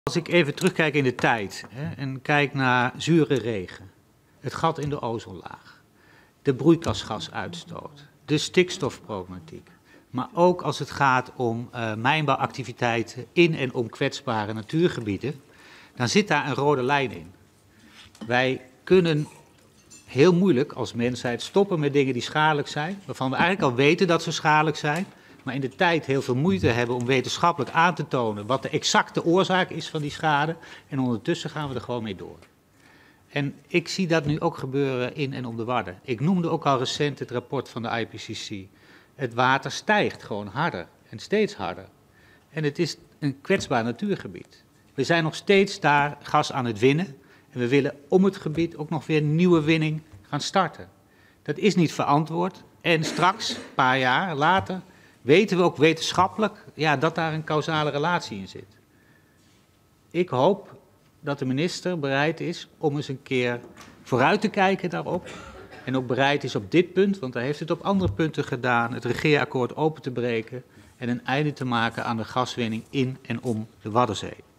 Als ik even terugkijk in de tijd en kijk naar zure regen, het gat in de ozonlaag, de broeikasgasuitstoot, de stikstofproblematiek, maar ook als het gaat om mijnbouwactiviteiten in en om kwetsbare natuurgebieden, dan zit daar een rode lijn in. Wij kunnen heel moeilijk als mensheid stoppen met dingen die schadelijk zijn, waarvan we eigenlijk al weten dat ze schadelijk zijn, maar in de tijd heel veel moeite hebben om wetenschappelijk aan te tonen wat de exacte oorzaak is van die schade. En ondertussen gaan we er gewoon mee door. En ik zie dat nu ook gebeuren in en om de Wadden. Ik noemde ook al recent het rapport van de IPCC. Het water stijgt gewoon harder en steeds harder. En het is een kwetsbaar natuurgebied. We zijn nog steeds daar gas aan het winnen. En we willen om het gebied ook nog weer nieuwe winning gaan starten. Dat is niet verantwoord. En straks, een paar jaar later, weten we ook wetenschappelijk dat daar een causale relatie in zit. Ik hoop dat de minister bereid is om eens een keer vooruit te kijken daarop. En ook bereid is op dit punt, want hij heeft het op andere punten gedaan, het regeerakkoord open te breken en een einde te maken aan de gaswinning in en om de Waddenzee.